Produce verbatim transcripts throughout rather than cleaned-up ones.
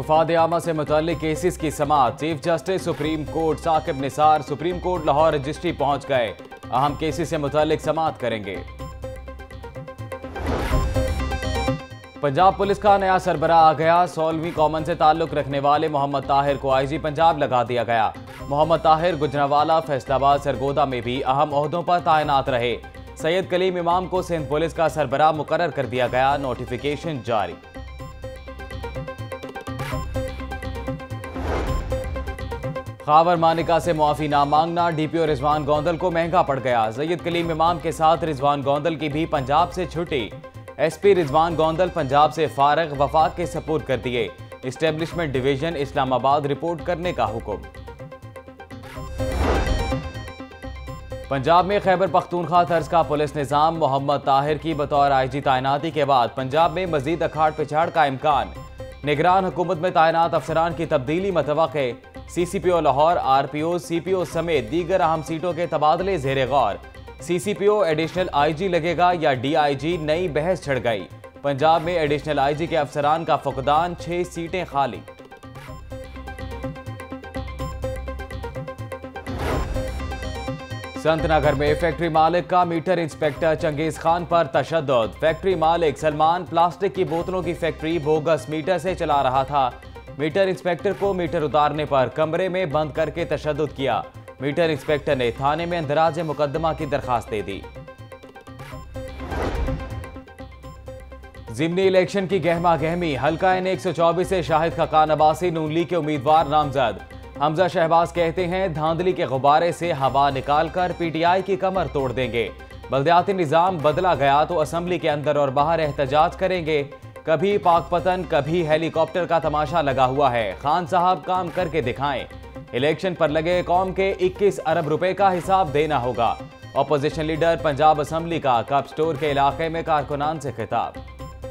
मफाद आमा से मुतल्लिक केसेस की समाअत। Chief justice supreme court Saqib Nisar supreme court Lahore registry पहुंच गए। अहम केसेस से मुतल्लिक समाअत करेंगे। पंजाब पुलिस का नया सरबराह आ गया। सोलहवीं कॉमन से ताल्लुक रखने वाले मोहम्मद ताहिर को आई जी पंजाब लगा दिया गया। मोहम्मद ताहिर गुजरांवाला, फैसलाबाद, सरगोदा में भी अहम ओहदों पर तैनात रहे। सैयद कलीम इमाम को सिंध पुलिस का सरबराह मुकर्रर कर दिया गया। नोटिफिकेशन जारी। खावर मानिका से मुआफी ना मांगना डीपीओ रिजवान गोंदल को महंगा पड़ गया। सैयद कलीम इमाम के साथ रिजवान गोंदल की भी पंजाब से छुट्टी। एसपी रिजवान गोंदल पंजाब से फारग, वफाक के सपुर्द कर दिए। इस्टेब्लिशमेंट डिवीजन इस्लामाबाद रिपोर्ट करने का हुक्म। पंजाब में खैबर पख्तूनख्वा तर्ज का पुलिस निज़ाम। मोहम्मद ताहिर की बतौर आई जी तैनाती के बाद पंजाब में मजीद अखाड़ पिछाड़ का इम्कान। निगरान हुकूमत में तैनात अफसरान की तब्दीली मतवक्के। C C P O Lahore, R P O, C P O समेत दीगर अहम सीटों के तबादले ज़ेरे गौर। सी सी पी ओ एडिशनल आई जी लगेगा या डी आई जी, नई बहस छिड़ गई। पंजाब में एडिशनल आई जी के अफसरान का फुकदान, छह सीटें खाली। संतनगर में फैक्ट्री मालिक का मीटर इंस्पेक्टर चंगेज खान पर तशद्दुद। फैक्ट्री मालिक सलमान प्लास्टिक की बोतलों की फैक्ट्री बोगस मीटर से चला रहा था। मीटर इंस्पेक्टर को मीटर उतारने पर कमरे में बंद करके तशद्दुद किया। मीटर इंस्पेक्टर ने थाने में इंदराज मुकदमा की दरखास्त दे दी। ज़िमनी इलेक्शन की गहमा गहमी। हल्का एन एक सौ चौबीस से शाहिद खकान अब्बासी नून लीग के उम्मीदवार नामजद। हमजा शहबाज कहते हैं धांधली के गुब्बारे से हवा निकालकर पीटीआई की कमर तोड़ देंगे। बल्दियाती निज़ाम बदला गया तो असम्बली के अंदर और बाहर एहतजाज करेंगे। कभी पाकपतन, कभी हेलीकॉप्टर का तमाशा लगा हुआ है। खान साहब काम करके दिखाएं। इलेक्शन पर लगे कौम के इक्कीस अरब रुपए का हिसाब देना होगा। ऑपोजिशन लीडर पंजाब असम्बली का कप स्टोर के इलाके में कारकुनान से खिताब।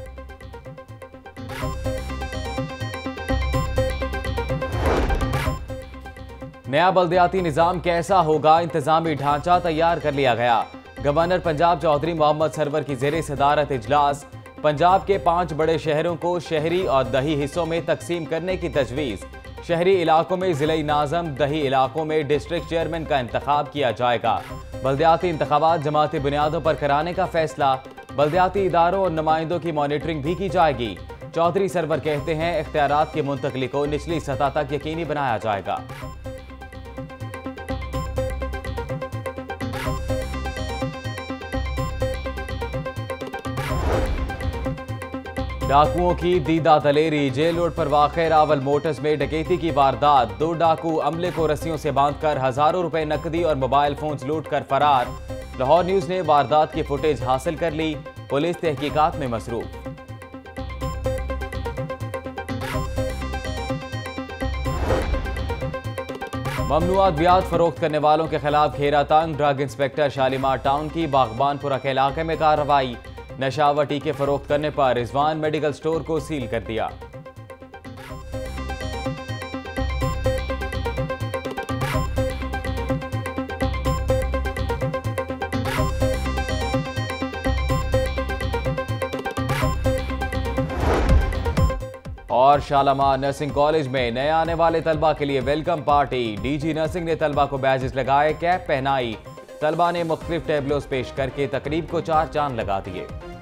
नया बल्दियाती निज़ाम कैसा होगा, इंतजामी ढांचा तैयार कर लिया गया। गवर्नर पंजाब चौधरी मोहम्मद सरवर की ज़ेरे सदारत इजलास। पंजाब के पांच बड़े शहरों को शहरी और दही हिस्सों में तकसीम करने की तजवीज़। शहरी इलाकों में ज़िले नाज़म, दही इलाकों में डिस्ट्रिक्ट चेयरमैन का इंतखाब किया जाएगा। बल्दियाती इंतखाबात जमाती बुनियादों पर कराने का फैसला। बल्दियाती इदारों और नुमाइंदों की मॉनिटरिंग भी की जाएगी। चौधरी सरवर कहते हैं इख्तियारात की मुंतकली को निचली सतह तक यकीनी बनाया जाएगा। डाकुओं की दीदा दलेरी। जेल रोड पर वाक़े रावल मोटर्स में डकैती की वारदात। दो डाकू अमले को रस्सियों से बांधकर हजारों रुपए नकदी और मोबाइल फोन्स लूट कर फरार। लाहौर न्यूज़ ने वारदात की फुटेज हासिल कर ली। पुलिस तहकीकात में मसरूफ। ममनुआ अद्वियात फरोख्त करने वालों के खिलाफ घेरा तंग। ड्रग इंस्पेक्टर शालीमार टाउन की बागबानपुरा के इलाके में कार्रवाई। नशावर टीके फरोख्त करने पर रिजवान मेडिकल स्टोर को सील कर दिया। और शालामार नर्सिंग कॉलेज में नए आने वाले तलबा के लिए वेलकम पार्टी। डीजी नर्सिंग ने तलबा को बैजेस लगाए, कैप पहनाई। तलबा ने मुख्तलिफ टेबलोस पेश करके तकरीब को चार चांद लगा दिए।